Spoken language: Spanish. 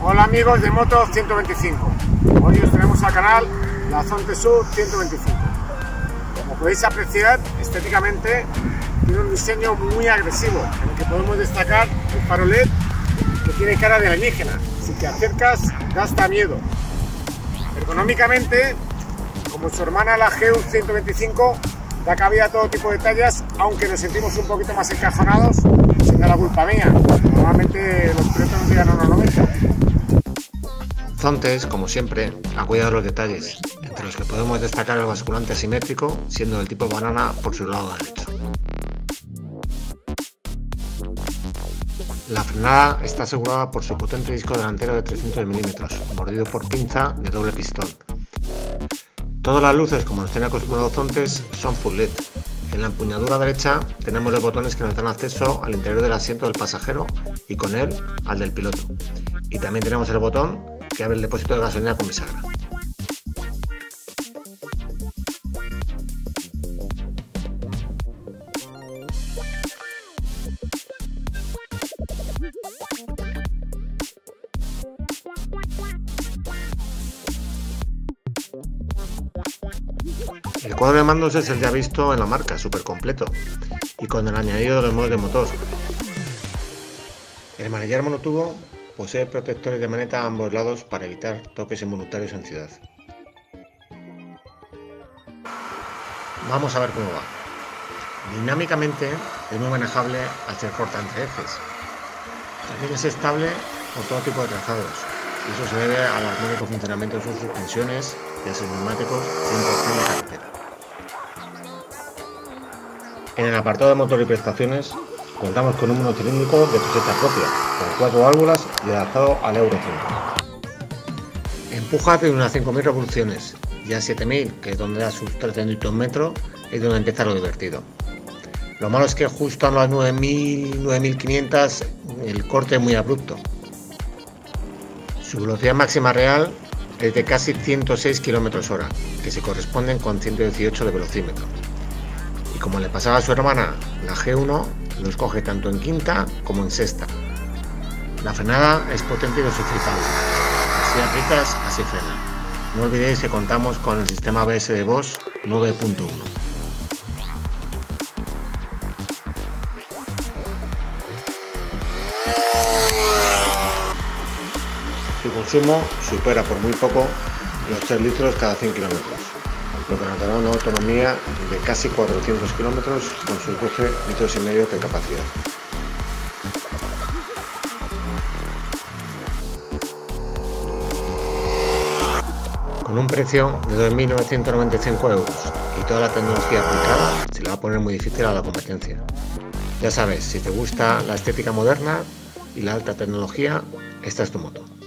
Hola amigos de Moto 125, hoy os traemos al canal la Zonte Sub 125. Como podéis apreciar, estéticamente tiene un diseño muy agresivo, en el que podemos destacar el faro LED que tiene cara de alienígena. Si te acercas da hasta miedo. Ergonómicamente, como su hermana la GU 125, da cabida a todo tipo de tallas, aunque nos sentimos un poquito más encajonados, siendo la culpa mía. Normalmente los pilotos nos llegan a unos 90. Zontes, como siempre, ha cuidado los detalles, entre los que podemos destacar el basculante asimétrico, siendo del tipo banana por su lado derecho. La frenada está asegurada por su potente disco delantero de 300 mm, mordido por pinza de doble pistón. Todas las luces, como nos tiene acostumbrados Zontes, son full LED. En la empuñadura derecha tenemos los botones que nos dan acceso al interior del asiento del pasajero y con él al del piloto. Y también tenemos el botón que abre el depósito de gasolina con bisagra. El cuadro de mandos es el ya visto en la marca, súper completo y con el añadido de los modos de motor. El manillar monotubo posee protectores de maneta a ambos lados para evitar toques involuntarios en ciudad. Vamos a ver cómo va. Dinámicamente es muy manejable al ser corta entre ejes. También es estable por todo tipo de trazados y eso se debe al armónico funcionamiento de sus suspensiones y a sus neumáticos 100% de carretera. En el apartado de motor y prestaciones contamos con un monocilíndrico de cosecha propia, con 4 válvulas y adaptado al Euro 5. Empuja de unas 5.000 revoluciones y a 7.000, que es donde da sus 13 Nm, es donde empieza lo divertido. Lo malo es que justo a las 9.000, 9.500 el corte es muy abrupto. Su velocidad máxima real es de casi 106 km/h, que se corresponden con 118 de velocímetro. Y como le pasaba a su hermana, la G1, los coge tanto en quinta como en sexta. La frenada es potente y dosificable. Si aprietas, así frena. No olvidéis que contamos con el sistema ABS de Bosch 9.1. Su consumo supera por muy poco los 3 litros cada 100 km, lo que nos dará una autonomía de casi 400 km con sus 12,5 litros de capacidad. Con un precio de 2.995 € y toda la tecnología aplicada, se le va a poner muy difícil a la competencia. Ya sabes, si te gusta la estética moderna y la alta tecnología, esta es tu moto.